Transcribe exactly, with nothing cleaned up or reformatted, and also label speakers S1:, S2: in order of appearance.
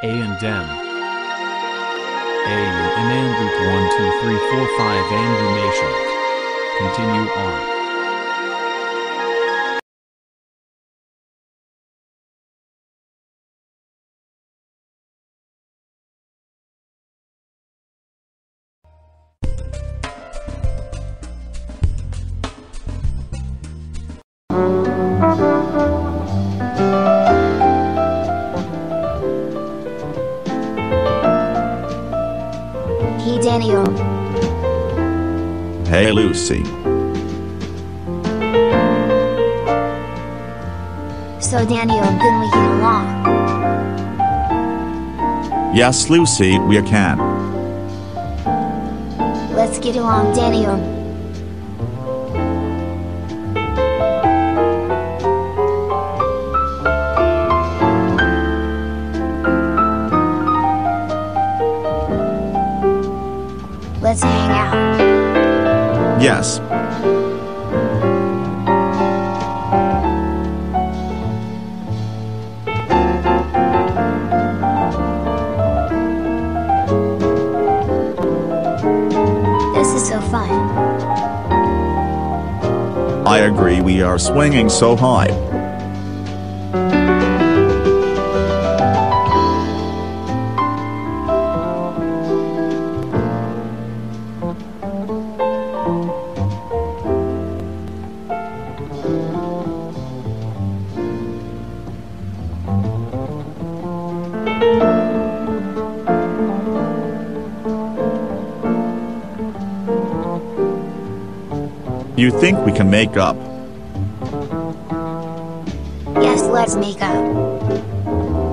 S1: A and M. A and Andrew one two three four five Andrew Mations. Continue on.
S2: Hey Daneome.
S3: Hey Lucy.
S2: So Daneome, can we get along?
S3: Yes Lucy, we can.
S2: Let's get along, Daneome. Let's hang out.
S3: Yes.
S2: This is so fun.
S3: I agree, we are swinging so high. You think we can make up?
S2: Yes, let's make up.